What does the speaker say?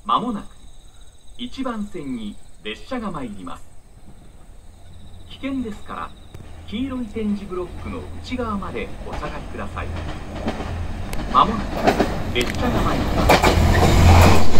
まもなく1番線に列車が参ります。危険ですから黄色い点字ブロックの内側までお下がりください。まもなく列車が参ります。